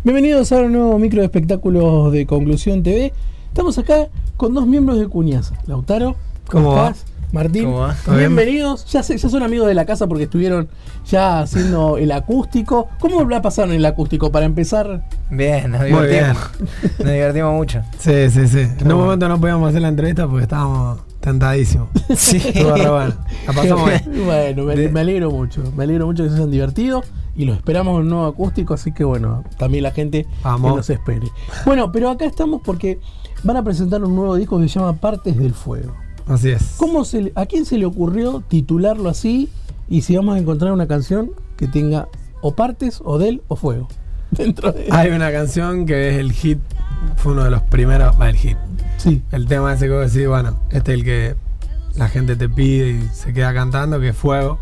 Bienvenidos a un nuevo micro de espectáculos de Conclusión TV. Estamos acá con dos miembros de Cuñaza. Lautaro, ¿cómo estás? Martín, ¿cómo va? bienvenidos. Ya son amigos de la casa porque estuvieron ya haciendo el acústico. ¿Cómo la pasaron en el acústico para empezar? Bien, nos divertimos. Nos divertimos mucho. Sí. En un momento no podíamos hacer la entrevista porque estábamos tentadísimos. Sí. Bueno, la pasamos bien. Bueno, me alegro mucho. Me alegro mucho que se hayan divertido. Y lo esperamos en un nuevo acústico, así que bueno, también la gente que nos espere. Bueno, pero acá estamos porque van a presentar un nuevo disco que se llama Partes del Fuego. Así es. ¿A quién se le ocurrió titularlo así? Y si vamos a encontrar una canción que tenga o partes, o del, o fuego. Dentro de... Hay una canción que es el hit, fue uno de los primeros, el hit. Sí. El tema ese que vos decís, bueno, este es el que la gente te pide y se queda cantando, que es Fuego.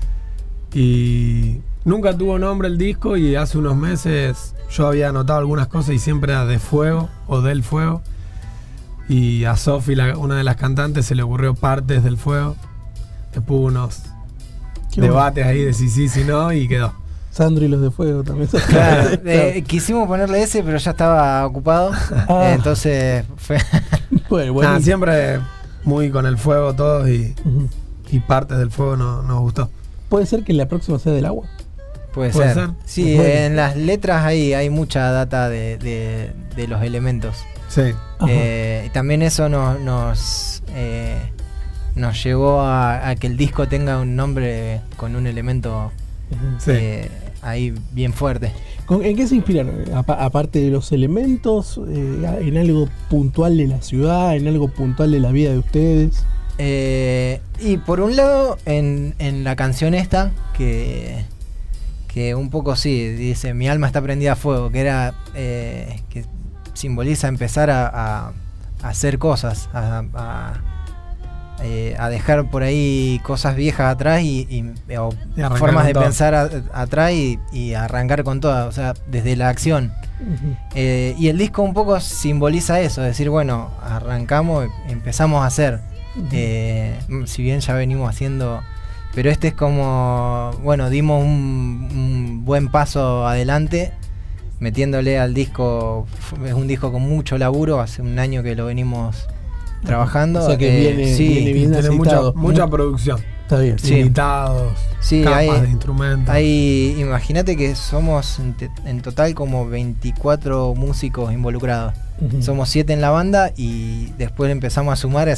Y nunca tuvo nombre el disco y hace unos meses yo había anotado algunas cosas y siempre era de Fuego o del Fuego. Y a Sofi, una de las cantantes, se le ocurrió Partes del Fuego. Después unos debates ahí de si no y quedó. Sandro y los de Fuego también. Claro, quisimos ponerle ese, pero ya estaba ocupado. Entonces fue... Bueno, siempre muy con el fuego todos y Partes del Fuego nos gustó. ¿Puede ser que la próxima sea del agua? Puede ser. Sí, bueno. En las letras hay mucha data de los elementos. Sí. Y también eso nos llevó a que el disco tenga un nombre con un elemento ahí bien fuerte. ¿En qué se inspiraron? Aparte de los elementos, ¿en algo puntual de la ciudad, en algo puntual de la vida de ustedes? Y por un lado, en la canción esta, que un poco sí, dice mi alma está prendida a fuego, que era que simboliza empezar a hacer cosas, a dejar por ahí cosas viejas atrás y formas de pensar atrás y arrancar con todas, o sea, desde la acción. Y el disco un poco simboliza eso, es decir, bueno, arrancamos, empezamos a hacer. Si bien ya venimos haciendo, pero este es como, bueno, dimos un buen paso adelante metiéndole al disco. Es un disco con mucho laburo, hace un año que lo venimos trabajando. O sea que viene bien aceitado. Mucha producción. Está bien. Invitados, capas de instrumentos. Imagínate que somos en total como 24 músicos involucrados. Somos 7 en la banda y después empezamos a sumar.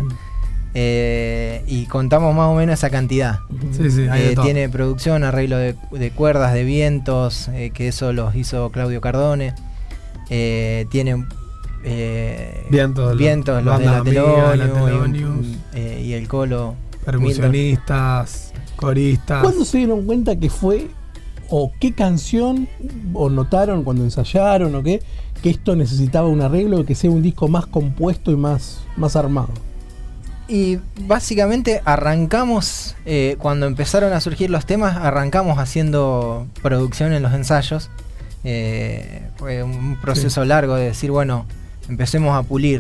Y contamos más o menos esa cantidad. Tiene producción, arreglo de cuerdas, de vientos, que eso los hizo Claudio Cardone. Tiene vientos los de la Telonium y el Colo. Percusionistas, coristas. ¿Cuándo se dieron cuenta que fue, o qué canción, o notaron cuando ensayaron, o qué, que esto necesitaba un arreglo, que sea un disco más compuesto y más armado? Y básicamente arrancamos, cuando empezaron a surgir los temas, arrancamos haciendo producción en los ensayos. Fue un proceso largo de decir, bueno, empecemos a pulir.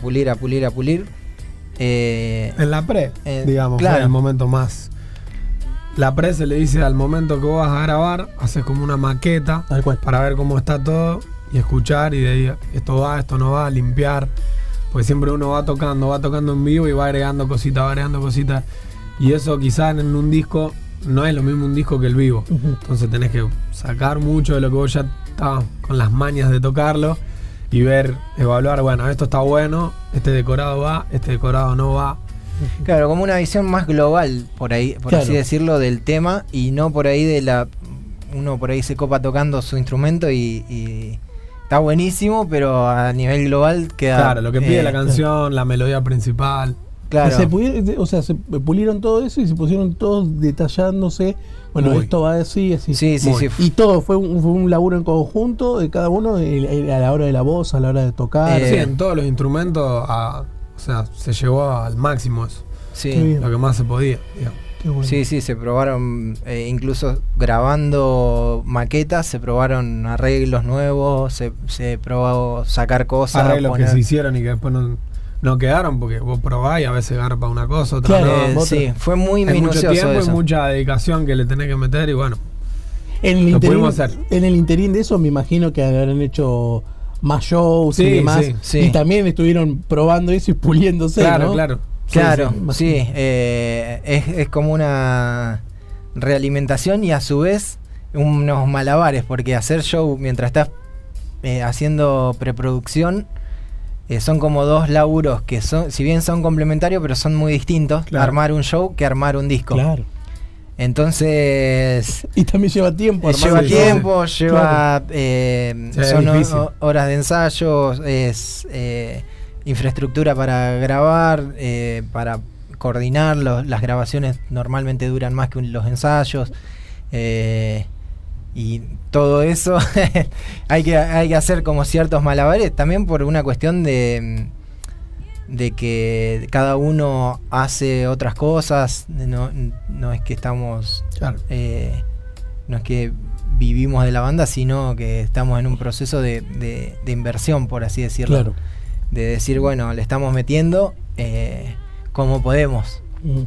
En la pre, digamos, claro. Fue el momento más. La pre se le dice al momento que vos vas a grabar, haces como una maqueta para ver cómo está todo y escuchar y de ahí esto va, esto no va, limpiar. Porque siempre uno va tocando en vivo y va agregando cositas. Y eso quizás en un disco no es lo mismo un disco que el vivo. Entonces tenés que sacar mucho de lo que vos ya estabas con las mañas de tocarlo y ver, evaluar, bueno, esto está bueno, este decorado va, este decorado no va. Claro, como una visión más global, por ahí, por así decirlo, del tema, y no por ahí uno por ahí se copa tocando su instrumento y está buenísimo, pero a nivel global queda... Claro, lo que pide la canción, la melodía principal. Claro. Se pulieron todo eso y se pusieron todos detallándose. Bueno, esto va así. Sí. Y todo fue un laburo en conjunto de cada uno a la hora de la voz, a la hora de tocar. Sí, en todos los instrumentos, se llevó al máximo eso. Sí. Lo que más se podía, digamos. Bueno. Sí, se probaron, incluso grabando maquetas, se probaron arreglos nuevos, se probó sacar cosas. Arreglos que se hicieron y que después no quedaron, porque vos probás y a veces garpa una cosa, otra no. Sí, fue muy minucioso mucho tiempo eso. Y mucha dedicación que le tenés que meter y bueno. En el interín de eso me imagino que habrán hecho más shows y demás. Y también estuvieron probando eso y puliéndose, ¿no? Claro, sí. Es como una realimentación y a su vez unos malabares, porque hacer show mientras estás haciendo preproducción son como dos laburos que son, si bien son complementarios, pero son muy distintos. Armar un show que armar un disco. Claro. Entonces... Y también lleva tiempo. Lleva son horas de ensayo, es infraestructura para grabar, para coordinar. Las grabaciones normalmente duran más que los ensayos. Y todo eso hay que hacer como ciertos malabares, también por una cuestión de que cada uno hace otras cosas. No es que estamos no es que vivimos de la banda, sino que estamos en un proceso de inversión, por así decirlo, de decir, bueno, le estamos metiendo como podemos.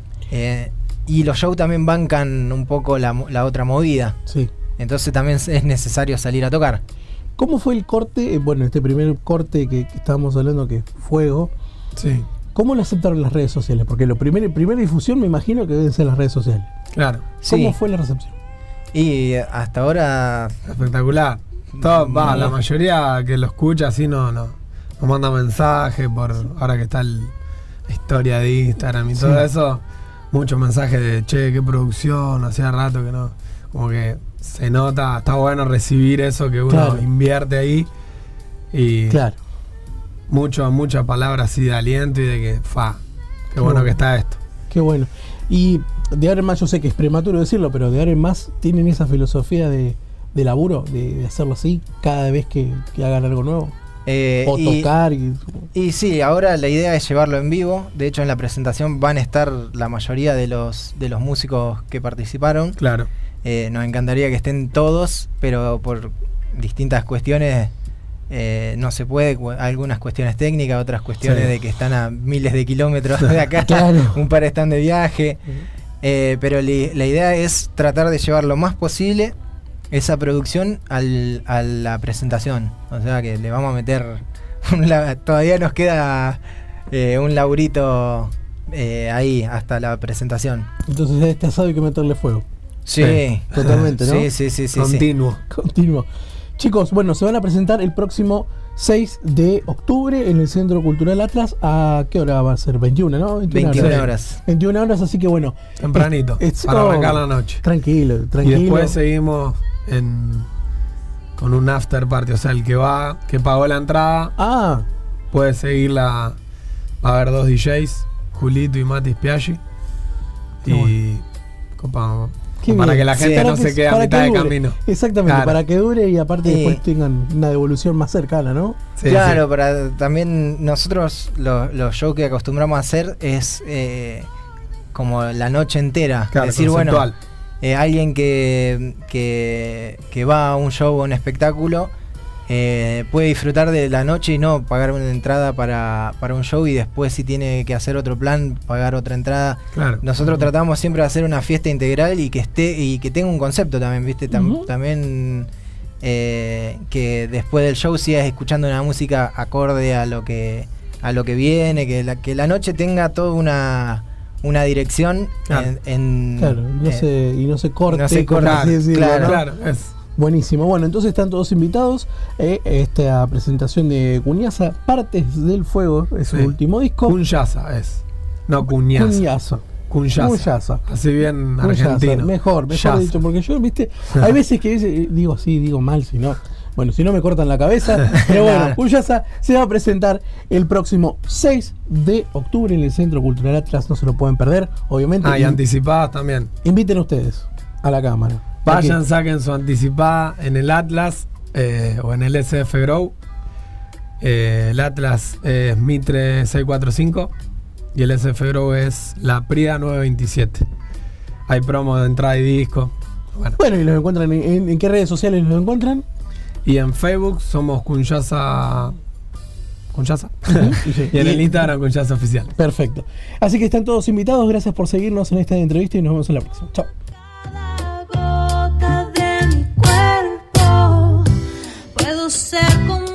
Y los shows también bancan un poco la otra movida. Entonces también es necesario salir a tocar. ¿Cómo fue el corte? Bueno, este primer corte que estábamos hablando, que es Fuego. ¿Cómo lo aceptaron las redes sociales? Porque primera difusión me imagino que deben ser las redes sociales. ¿Cómo fue la recepción? Y hasta ahora... Espectacular. La mayoría que lo escucha así nos manda mensajes ahora que está la historia de Instagram y todo eso. Muchos mensajes de, che, qué producción, hacía rato que no... Como que se nota, está bueno recibir eso que uno invierte ahí. Y muchas palabras así de aliento y de que, qué bueno que está esto. Qué bueno. Y de ahora en más, yo sé que es prematuro decirlo, pero de ahora en más tienen esa filosofía de laburo, de hacerlo así cada vez que hagan algo nuevo. O tocar. Y sí, ahora la idea es llevarlo en vivo. De hecho, en la presentación van a estar la mayoría de los músicos que participaron. Nos encantaría que estén todos, pero por distintas cuestiones no se puede. Algunas cuestiones técnicas, otras cuestiones de que están a miles de kilómetros de acá. Un par están de viaje. Pero la idea es tratar de llevar lo más posible esa producción a la presentación. O sea que le vamos a meter todavía nos queda un laburito ahí hasta la presentación. Entonces a este asado hay que meterle fuego. Totalmente, ¿no? Sí. Continuo. Chicos, bueno, se van a presentar el próximo 6 de octubre en el Centro Cultural Atlas. ¿A qué hora va a ser? 21, ¿no? 21 horas. 21 horas, así que bueno. Tempranito, para arrancar la noche. Tranquilo. Y después seguimos con un after party. O sea, el que pagó la entrada puede seguirla. Va a haber 2 DJs, Julito y Mati Spiaggi. Y copamos. Para que la gente no se quede a mitad de camino. Exactamente, para que dure y aparte después tengan una devolución más cercana, ¿no? Para también nosotros los shows que acostumbramos a hacer es como la noche entera. Es decir, conceptual. Bueno, alguien que va a un show o un espectáculo puede disfrutar de la noche y no pagar una entrada para un show y después, si tiene que hacer otro plan, pagar otra entrada. Nosotros tratamos siempre de hacer una fiesta integral y que tenga un concepto también, ¿viste? También que después del show sigas escuchando una música acorde a lo que viene, que la noche tenga toda una dirección y no se corte. Buenísimo. Bueno, entonces están todos invitados a esta presentación de Cuñaza, Partes del Fuego, es su último disco. Cuñaza es. No, Cuñaza. Cuñaza. Así bien argentino. Mejor dicho, porque yo, viste, hay veces que digo mal, si no. Bueno, si no me cortan la cabeza. Pero bueno, Cuñaza se va a presentar el próximo 6 de octubre en el Centro Cultural Atlas, no se lo pueden perder, obviamente. Y anticipadas también. Inviten ustedes a la cámara. Vayan, saquen su anticipada en el Atlas o en el SF Grow. El Atlas es Mitre 645 y el SF Grow es La Prida 927. Hay promo de entrada y disco. Bueno, y los encuentran ¿en qué redes sociales los encuentran? Y en Facebook somos Cuñaza. Y en el Instagram Cuñaza Oficial. Perfecto. Así que están todos invitados. Gracias por seguirnos en esta entrevista y nos vemos en la próxima. Chao. ser como